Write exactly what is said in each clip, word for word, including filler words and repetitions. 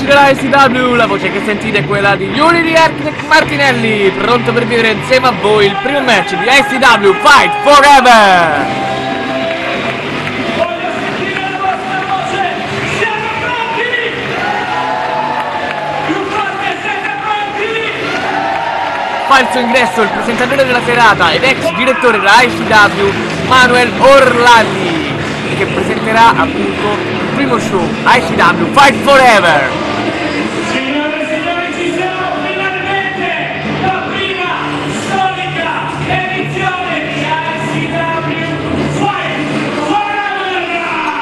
amici della I C W, la voce che sentite è quella di Yuri di Arctic Martinelli, pronto per vivere insieme a voi il primo match di I C W Fight Forever! Voglio sentire la vostra voce! Siamo pronti! Più forte, siete pronti? Fa il suo ingresso il presentatore della serata ed ex direttore della I C W, Manuel Orlandi, che presenterà appunto il primo show I C W Fight Forever. Signore e signori, ci siamo finalmente! La prima storica edizione di I C W Fight Forever!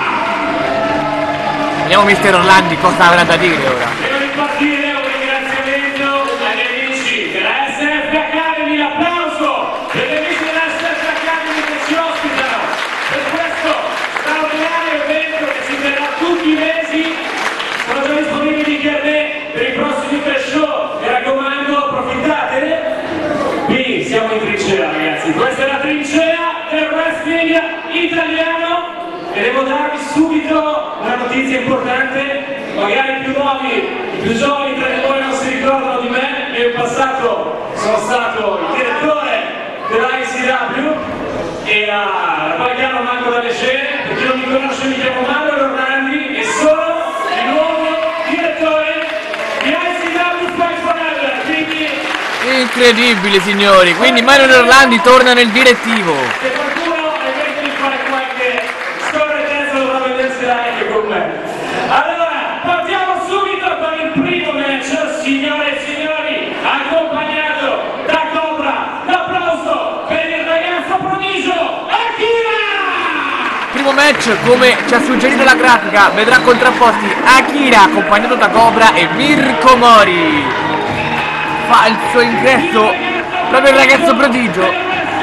Vediamo mister Orlandi cosa avrà da dire ora. Devo ripartire un ringraziamento agli amici della S F Academy, l'applauso per gli amici della S F Academy che ci ospitano per questo straordinario evento che si terrà tutti i mesi. Sono già disponibili per me per i prossimi tre show, mi raccomando, approfittatene. Qui siamo in trincea, ragazzi, questa è la trincea del wrestling italiano e devo darvi subito una notizia importante. Magari i più nuovi, i più giovani tra di voi non si ricordano di me, io in passato sono stato il direttore della I C W e la Balcano manco dalle scene. Per chi non mi conosce mi chiamo Manuel Orlandi e sono il nuovo direttore di I C W Fight Forever, quindi Incredibile signori, quindi Manuel Orlandi torna nel direttivo. se qualcuno ha in mente di fare qualche storia terza dovrà vedersela anche con me. Allora, partiamo subito con il primo match, signore e signori, accompagnato da Cobra. L'applauso per il ragazzo prodigio Akira! Primo match, come ci ha suggerito la grafica, vedrà contrapposti Akira accompagnato da Cobra e Mirko Mori. Fa il suo ingresso proprio il ragazzo prodigio.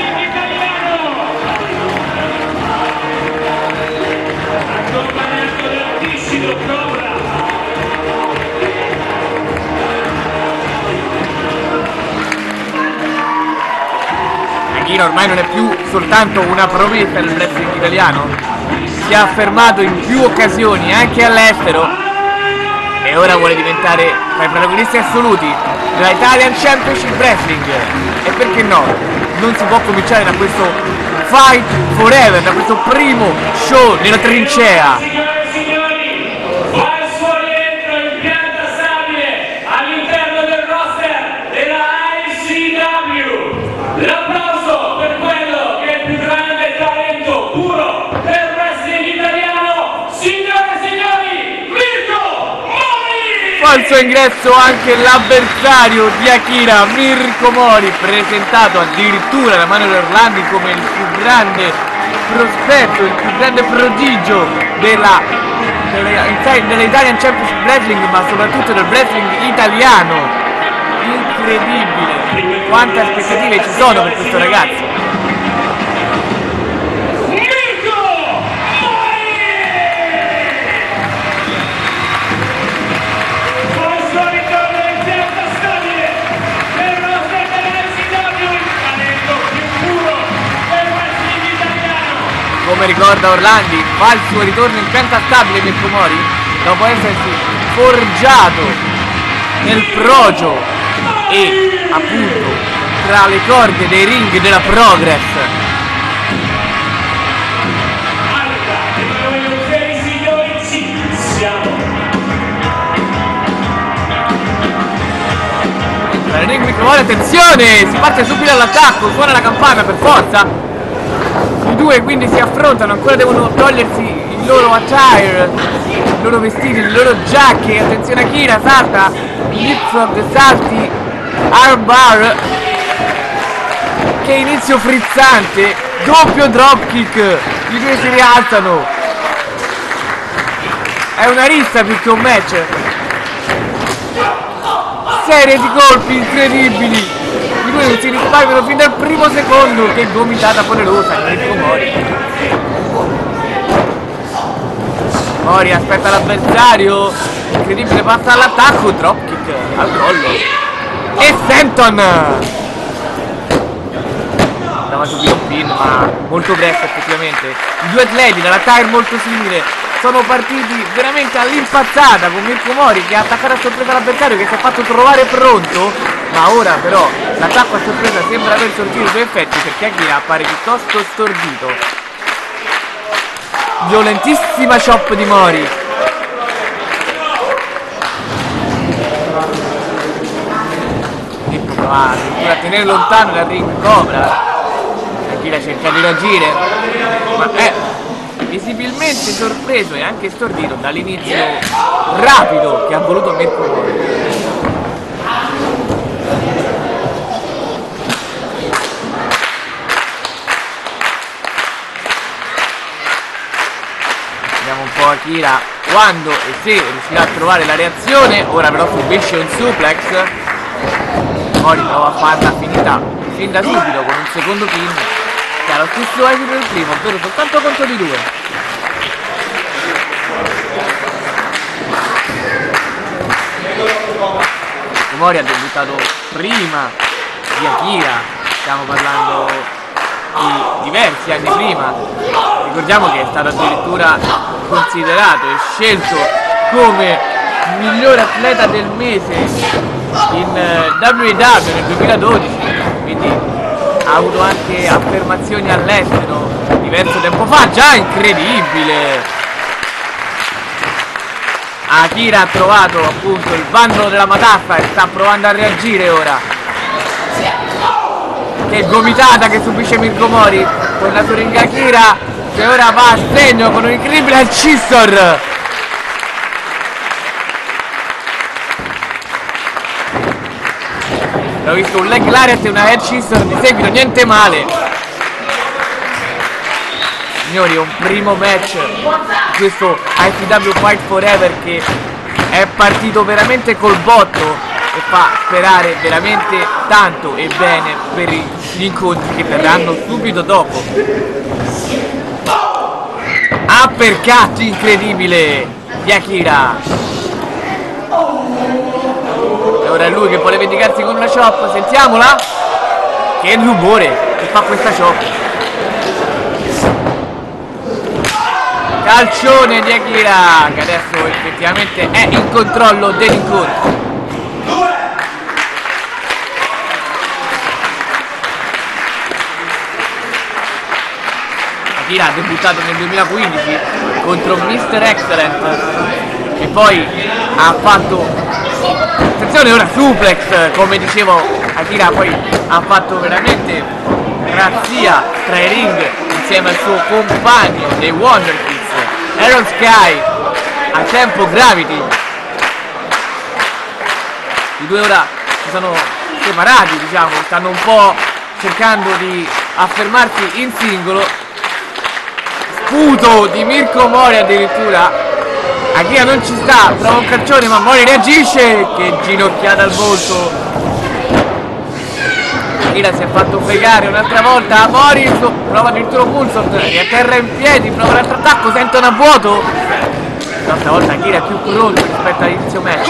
Akira ormai non è più soltanto una promessa del wrestling italiano, si è affermato in più occasioni anche all'estero e ora vuole diventare tra i protagonisti assoluti della Italian Championship Wrestling. E perché no? Non si può cominciare da questo Fight Forever, da questo primo show nella trincea. Signore e signori, fa il suo rientro impiantastabile all'interno del roster della I C W. L'applauso per quello che è il più grande talento puro del wrestling italiano, signore e signori, Mirko Mori! Fa il suo ingresso anche l'avversario di Akira, Mirko Mori, presentato addirittura da Manuel Orlandi come il più grande prospetto, il più grande prodigio della, della, dell'Italian Championship Wrestling, ma soprattutto del wrestling italiano. Incredibile, quante aspettative ci sono per questo ragazzo. Mirko Mori! Con il suo ritorno impiantastabile nel roster della I C W, il talento più puro del wrestling italiano. Come ricorda Orlandi, fa il suo ritorno impiantastabile Mirko Mori dopo essersi forgiato nel progio e appunto tra le corde dei ring della Progress. Ok signori, ci siamo. Tra il ring Mirko Mori, attenzione, si parte subito all'attacco, suona la campana per forza. I due quindi si affrontano, ancora devono togliersi il loro attire, i loro vestiti, le loro giacche. Attenzione Akira, salta, Lipsog, salti, armbar, che inizio frizzante, doppio dropkick, i due si rialzano. È una rissa più che un match. Serie di colpi incredibili, i due non si risparmiano fin dal primo secondo. Che gomitata poderosa di Mirko Mori. Mori aspetta l'avversario, incredibile, passa all'attacco, dropkick al collo e Senton. andava subito un pin, ma molto presto effettivamente. I due atleti dall'attacco molto simile sono partiti veramente all'impazzata, con Mirko Mori che ha attaccato a sorpresa l'avversario, che si è fatto trovare pronto, ma ora però l'attacco a sorpresa sembra aver sortito i suoi effetti, perché Akira appare piuttosto stordito. Violentissima chop di Mori. Mirko prova a tenere lontano dal ring Cobra. Akira cerca di reagire, ma è visibilmente sorpreso e anche stordito dall'inizio rapido che ha voluto Mirko Mori. Vediamo un po' Akira quando e se riuscirà a trovare la reazione. Ora però subisce un suplex. Mori prova a farla finita fin da subito con un secondo pin che ha lo stesso esito del primo, ovvero soltanto contro di due. Mori ha debuttato prima di Akira, stiamo parlando di diversi anni prima. Ricordiamo che è stato addirittura considerato e scelto come miglior atleta del mese in W W E nel duemiladodici, quindi ha avuto anche affermazioni all'estero diverso tempo fa, già incredibile. Akira ha trovato appunto il bandolo della matassa e sta provando a reagire ora. Che gomitata che subisce Mirko Mori con la sua ring. Akira che ora va a segno con un incredibile head scissor. Ho visto un leg lariat e una head scissor di seguito, niente male. Signori, è un primo match di questo I P W Fight Forever che è partito veramente col botto e fa sperare veramente tanto e bene per gli incontri che verranno subito dopo. Uppercut incredibile di Akira. E ora è lui che vuole vendicarsi con una chop, sentiamola. Che rumore che fa questa chop. Calcione di Akira che adesso effettivamente è in controllo dell'incontro. Akira ha debuttato nel duemilaquindici contro mister Excellent e poi ha fatto, attenzione ora suplex, come dicevo Akira poi ha fatto veramente razzia tra i ring insieme al suo compagno dei Wonder Kids, Aaron Sky, a tempo Gravity. I due ora si sono separati, diciamo, stanno un po' cercando di affermarsi in singolo. Sputo di Mirko Mori addirittura. Akira non ci sta, trova un calcione ma Mori reagisce. Che ginocchiata al volto. Akira si è fatto fregare un'altra volta. Mori prova addirittura un moonsault, riatterra in piedi, prova un altro attacco, sentono a vuoto. Questa volta Akira è più pronto rispetto all'inizio match.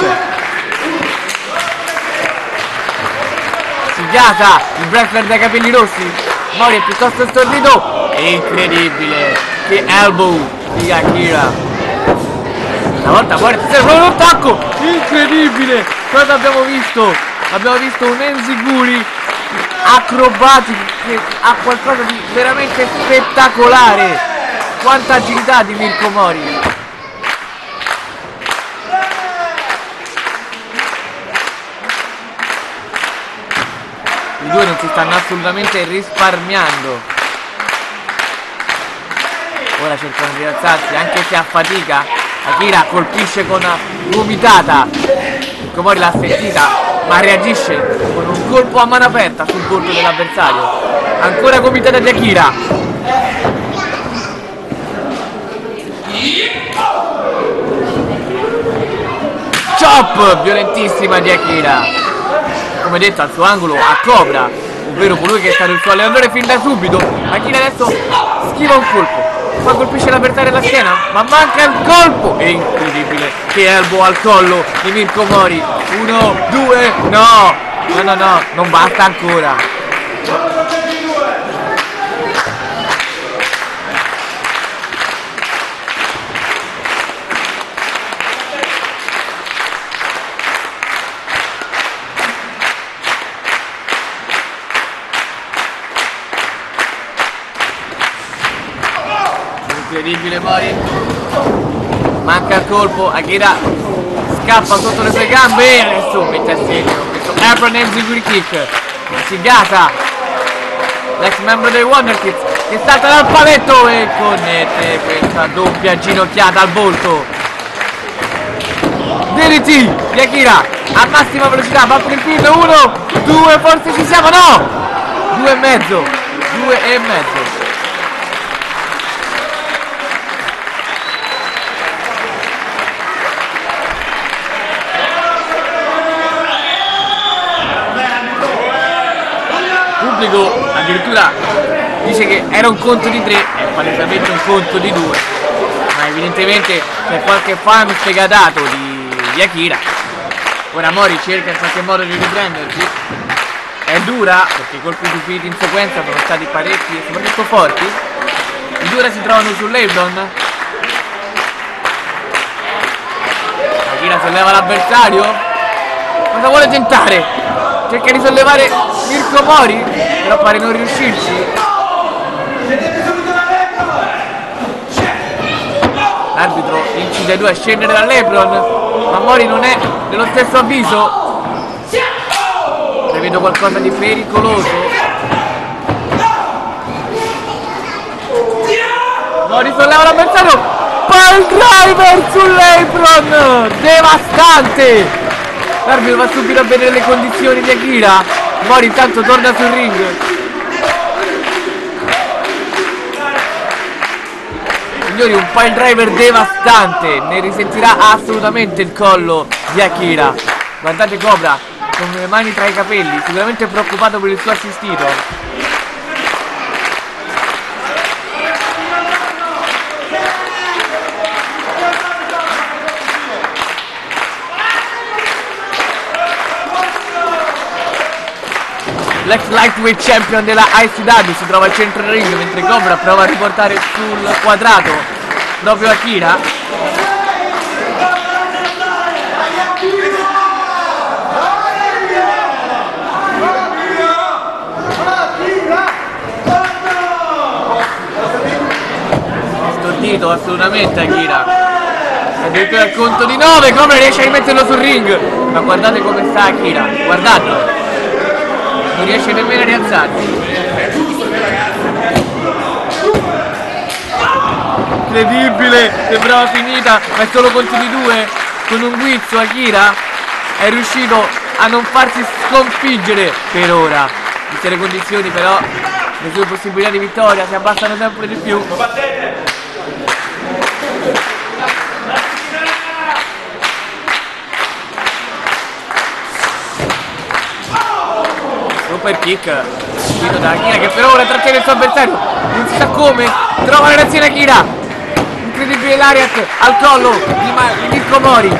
Si gasa il wrestler dai capelli rossi. Mori è piuttosto stordito. È incredibile. Che elbow di Akira. Stavolta Mori si serve un attacco. Incredibile. Cosa abbiamo visto? Abbiamo visto un enziguri acrobatico che ha qualcosa di veramente spettacolare. Quanta agilità di Mirko Mori. I due non si stanno assolutamente risparmiando. Ora cercano di alzarsi anche se a fatica. Akira colpisce con una gomitata. Mirko Mori l'ha sentita ma reagisce con un colpo a mano aperta sul volto dell'avversario. Ancora gomitata di Akira. Chop violentissima di Akira. Come detto al suo angolo a Cobra, ovvero colui che è stato il suo allenatore fin da subito. Akira adesso schiva un colpo, ma colpisce l'avversario alla schiena, ma manca il colpo. È incredibile. Che elbow al collo di Mirko Mori. Uno, due, no, no, no, no, non basta ancora. Incredibile Mori. Manca il colpo, Akira scappa sotto le sue gambe e adesso mette a segno questo Apron Enziguri Kick. Sigata, l'ex membro dei Wonder Kids, che salta dal paletto e connette questa doppia ginocchiata al volto. D D T di Akira a massima velocità, va per il pin, uno, due, forse ci siamo, no! Due e mezzo, due e mezzo. Pubblico addirittura dice che era un conto di tre, è palesemente un conto di due, ma evidentemente c'è qualche fan sfegatato di, di Akira. Ora Mori cerca in qualche modo di riprendersi, è dura perché i colpi subiti in sequenza sono stati parecchi e soprattutto forti. I due si trovano sull'Apron. Akira solleva l'avversario, cosa vuole tentare? Cerca di sollevare Mirko Mori, però pare non riuscirci. L'arbitro incide ai due a scendere dall'Apron, ma Mori non è dello stesso avviso. Prevedo qualcosa di pericoloso. Mori solleva l'avversario, pile driver sull'Apron, devastante. L'arbitro va subito a vedere le condizioni di Akira. Mori intanto torna sul ring. Signori, un pile driver devastante, ne risentirà assolutamente il collo di Akira. Guardate Cobra con le mani tra i capelli, sicuramente preoccupato per il suo assistito. L'ex lightweight champion della I C W si trova al centro del ring mentre Cobra prova a riportare sul quadrato proprio Akira. Stordito assolutamente Akira. Addirittura al conto di nove, Cobra riesce a rimetterlo sul ring. Ma guardate come sta Akira, guardate. Non riesce nemmeno a rialzarsi. Incredibile, sembrava finita, ma è solo conti di due. Con un guizzo Akira è riuscito a non farsi sconfiggere per ora. Viste le condizioni però, le sue possibilità di vittoria si abbassano sempre di più. Super kick subito da Akira che per ora trattiene il suo avversario, non si sa come, trova la reazione Akira, incredibile lariat al collo di, di Mirko Mori.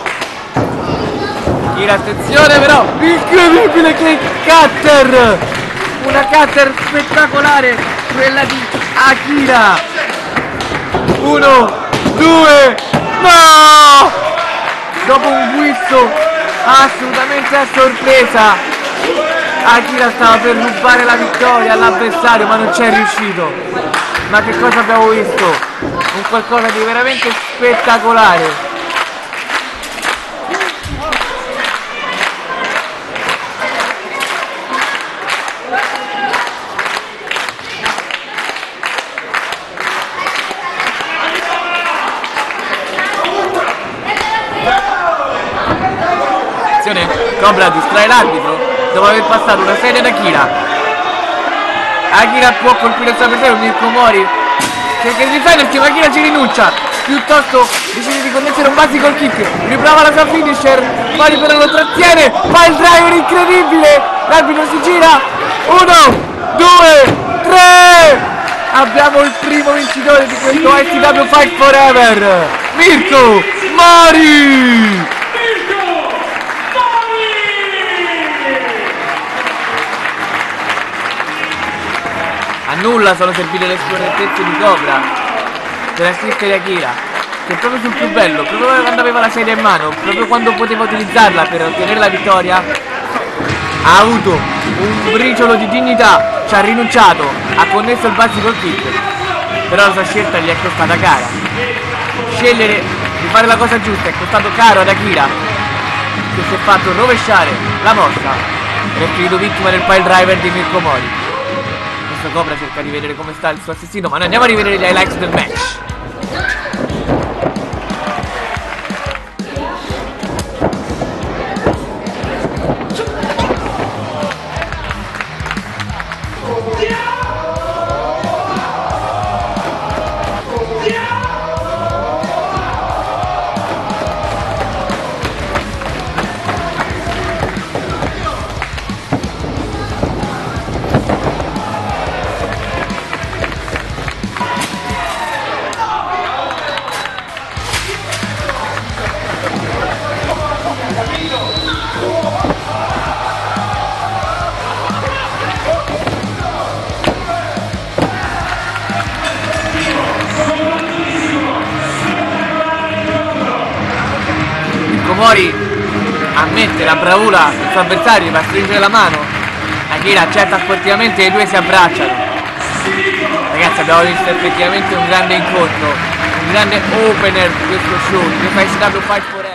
Akira, attenzione però, incredibile kick cutter, una cutter spettacolare quella di Akira. Uno, due, no! Dopo un guizzo assolutamente a sorpresa Akira stava per rubare la vittoria all'avversario ma non ci è riuscito. Ma che cosa abbiamo visto? Un qualcosa di veramente spettacolare. Attenzione, Cobra distrae l'arbitro dopo aver passato una serie ad Akira. Akira può colpire il suo avversario, Mirko Mori cerca di difendersi ma Akira ci rinuncia, piuttosto decide di connettere un basic kick, riprova la sua finisher, Mori però lo trattiene, fa il driver incredibile, l'arbitro si gira, uno, due, tre, abbiamo il primo vincitore di questo I C W Fight Forever, Mirko Mori! A nulla sono servite le scorrettezze di Cobra per assistere Akira, che proprio sul più bello, proprio quando aveva la sedia in mano, proprio quando poteva utilizzarla per ottenere la vittoria, ha avuto un briciolo di dignità, ci ha rinunciato, ha connesso il basic kick però la sua scelta gli è costata cara. Scegliere di fare la cosa giusta è costato caro ad Akira, che si è fatto rovesciare la mossa ed è finito vittima del pile driver di Mirko Mori. Adesso Cobra cerca di vedere come sta il suo assassino, ma noi andiamo a rivedere gli highlights del match. Mori ammette la bravura del suo avversario per stringere la mano. Akira accetta sportivamente e i due si abbracciano. Ragazzi, abbiamo visto effettivamente un grande incontro, un grande opener di questo show, di F S W Fight Forever.